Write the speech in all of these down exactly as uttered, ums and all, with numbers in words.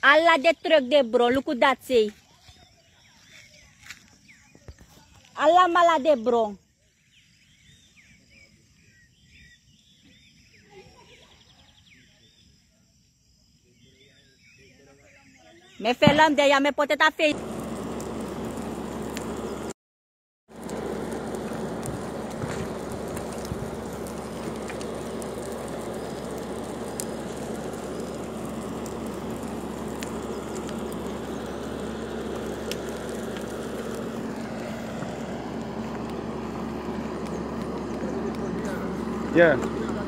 Alla de truck de bro, look at that say. Alla mala de bro. Me felam de ya me pote ta fe. Yeah.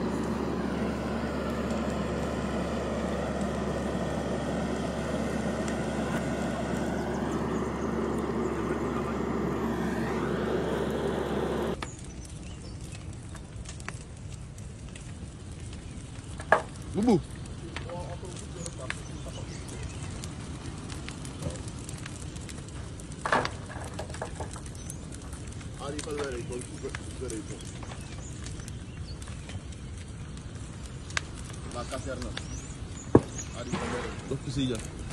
Bubu. Ari fa vedere il diritto. Va a caserna. Ari fa vedere. Dos cosillas.